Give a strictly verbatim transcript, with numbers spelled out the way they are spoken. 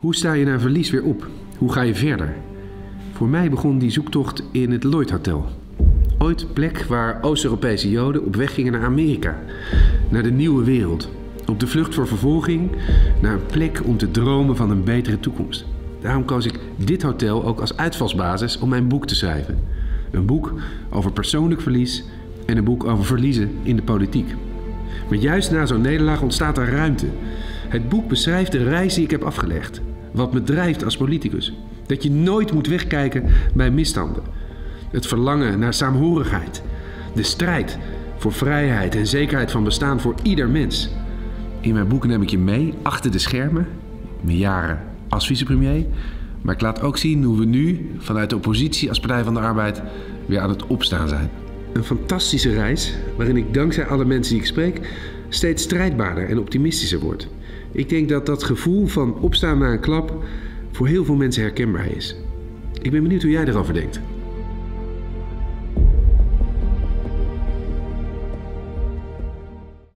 Hoe sta je na verlies weer op? Hoe ga je verder? Voor mij begon die zoektocht in het Lloyd Hotel. Ooit plek waar Oost-Europese Joden op weg gingen naar Amerika. Naar de nieuwe wereld. Op de vlucht voor vervolging. Naar een plek om te dromen van een betere toekomst. Daarom koos ik dit hotel ook als uitvalsbasis om mijn boek te schrijven. Een boek over persoonlijk verlies en een boek over verliezen in de politiek. Maar juist na zo'n nederlaag ontstaat er ruimte. Het boek beschrijft de reis die ik heb afgelegd. Wat me drijft als politicus. Dat je nooit moet wegkijken bij misstanden. Het verlangen naar saamhorigheid. De strijd voor vrijheid en zekerheid van bestaan voor ieder mens. In mijn boek neem ik je mee achter de schermen. Mijn jaren als vicepremier. Maar ik laat ook zien hoe we nu vanuit de oppositie als Partij van de Arbeid weer aan het opstaan zijn. Een fantastische reis waarin ik dankzij alle mensen die ik spreek steeds strijdbaarder en optimistischer word. Ik denk dat dat gevoel van opstaan na een klap voor heel veel mensen herkenbaar is. Ik ben benieuwd hoe jij erover denkt.